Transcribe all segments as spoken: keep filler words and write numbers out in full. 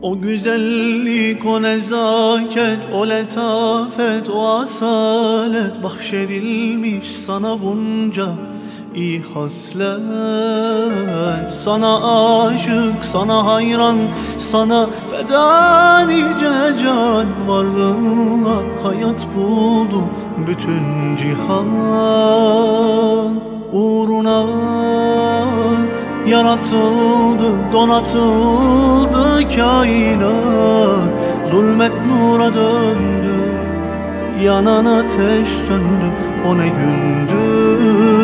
O güzellik, o nezaket, o letafet, o asalet bahşedilmiş sana bunca iyi haslet. Sana aşık, sana hayran, sana feda nice can. Varlığınla hayat buldu bütün cihan. Uğruna yaratıldı, donatıldı kainat. Zulmet nura döndü, yanan ateş söndü, o ne gündü.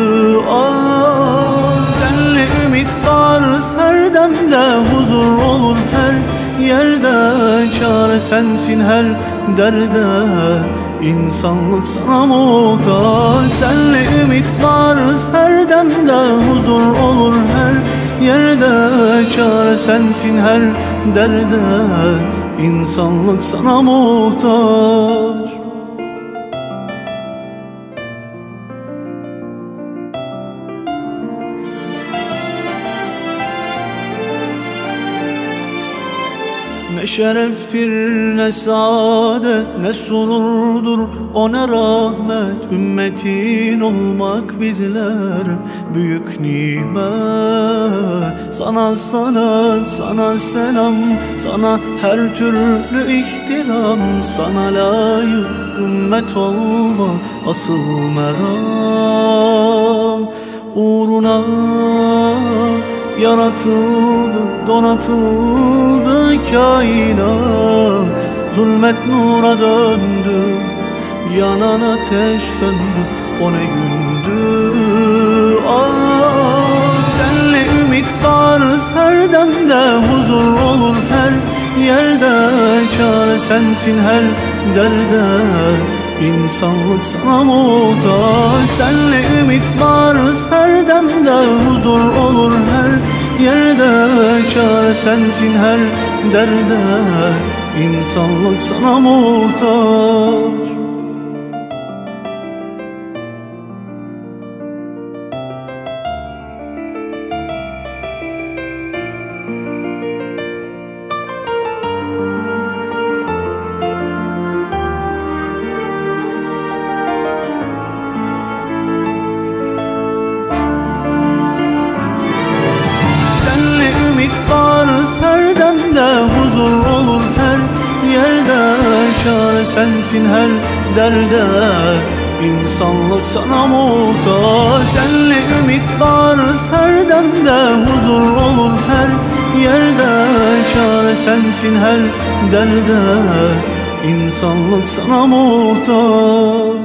Ah, senle ümit varız her demde, huzur olur her yerde. Çare sensin her derde, İnsanlık sana muhtaç. Senle ümit varız her demde, huzur olur her yerde. Çare sensin her derde, İnsanlık sana muhtaç. Ne şereftir, ne saadet, ne sururdur, o ne rahmet. Ümmetin olmak bizlere büyük nimet. Sana salat, sana selam, sana her türlü ihtiram. Sana layık ümmet olmak asıl meram. Uğruna yaratıldı, donatıldı kainat. Zulmet nura döndü, yanan ateş söndü, o ne gündü. Ah, senle ümit varız her demde, huzur olur her yerde. Çare sensin her derde, İnsanlık sana muhtaç. Senle ümit varız her demde, huzur olur her yerde. Çare sensin her derde, İnsanlık sana muhtaç. Her demde huzur olur her yerde. Çare sensin her derde, İnsanlık sana muhtaç. Senle ümit varız her demde, huzur olur her yerde. Çare sensin her derde, İnsanlık sana muhtaç.